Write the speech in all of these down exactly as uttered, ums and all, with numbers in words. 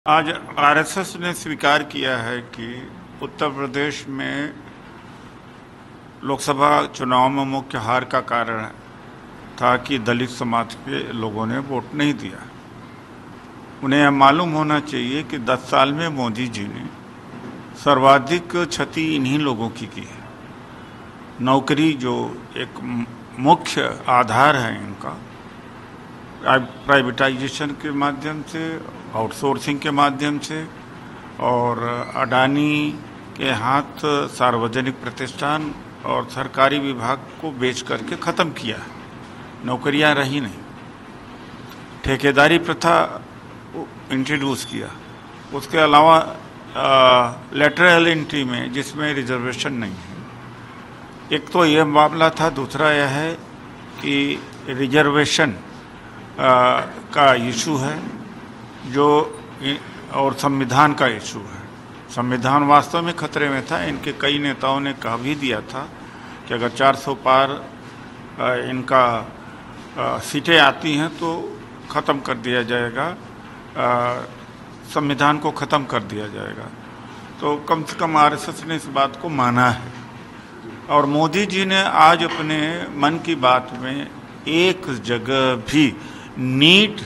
आज आरएसएस ने स्वीकार किया है कि उत्तर प्रदेश में लोकसभा चुनाव में मुख्य हार का कारण था कि दलित समाज के लोगों ने वोट नहीं दिया। उन्हें यह मालूम होना चाहिए कि दस साल में मोदी जी ने सर्वाधिक क्षति इन्हीं लोगों की की है। नौकरी जो एक मुख्य आधार है इनका, प्राइवेटाइजेशन के माध्यम से, आउटसोर्सिंग के माध्यम से और अडानी के हाथ सार्वजनिक प्रतिष्ठान और सरकारी विभाग को बेच करके ख़त्म किया। नौकरियां रही नहीं। ठेकेदारी प्रथा इंट्रोड्यूस किया। उसके अलावा लेटरल एंट्री में जिसमें रिजर्वेशन नहीं है। एक तो यह मामला था, दूसरा यह है कि रिजर्वेशन का इशू है जो और संविधान का इशू है। संविधान वास्तव में खतरे में था। इनके कई नेताओं ने कह भी दिया था कि अगर चार सौ पार इनका सीटें आती हैं तो ख़त्म कर दिया जाएगा, संविधान को ख़त्म कर दिया जाएगा। तो कम से कम आरएसएस ने इस बात को माना है। और मोदी जी ने आज अपने मन की बात में एक जगह भी नीट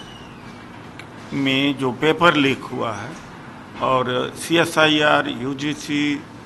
में जो पेपर लीक हुआ है और सीएसआईआर, यूजीसी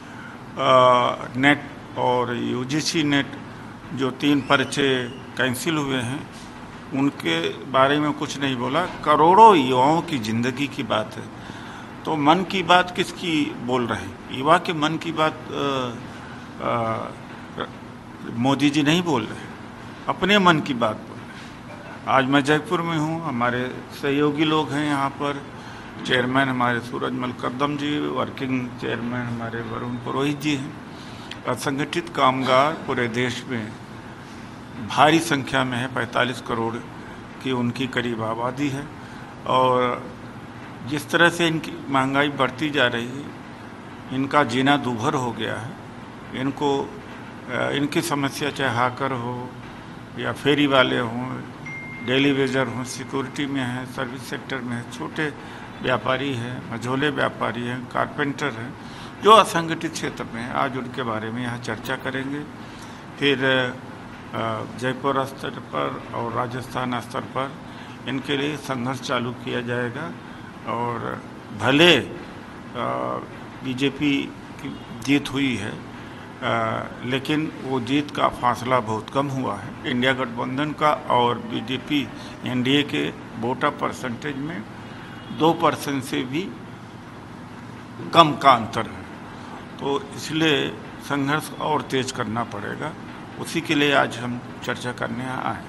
नेट और यूजीसी नेट जो तीन पर्चे कैंसिल हुए हैं उनके बारे में कुछ नहीं बोला। करोड़ों युवाओं की ज़िंदगी की बात है। तो मन की बात किसकी बोल रहे हैं? युवा के मन की बात आ, आ, मोदी जी नहीं बोल रहे, अपने मन की बात बोल रहे। आज मैं जयपुर में हूँ। हमारे सहयोगी लोग हैं यहाँ पर। चेयरमैन हमारे सूरजमल कदम जी, वर्किंग चेयरमैन हमारे वरुण पुरोहित जी हैं। असंगठित कामगार पूरे देश में भारी संख्या में है, पैंतालीस करोड़ की उनकी करीब आबादी है। और जिस तरह से इनकी महंगाई बढ़ती जा रही है, इनका जीना दूभर हो गया है। इनको इनकी समस्या चाहे हाकर हो या फेरी वाले हों, डेली वेजर हों, सिक्योरिटी में है, सर्विस सेक्टर में है, छोटे व्यापारी हैं, मझोले व्यापारी हैं, कारपेंटर हैं, जो असंगठित क्षेत्र में है। आज उनके बारे में यहाँ चर्चा करेंगे। फिर जयपुर स्तर पर और राजस्थान स्तर पर इनके लिए संघर्ष चालू किया जाएगा। और भले बीजेपी की जीत हुई है, आ, लेकिन वो जीत का फासला बहुत कम हुआ है। इंडिया गठबंधन का और बीजेपी एनडीए के वोटर परसेंटेज में दो परसेंट से भी कम का अंतर है। तो इसलिए संघर्ष और तेज करना पड़ेगा। उसी के लिए आज हम चर्चा करने आए।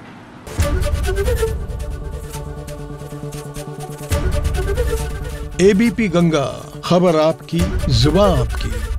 एबीपी गंगा, खबर आपकी, जुबान आपकी।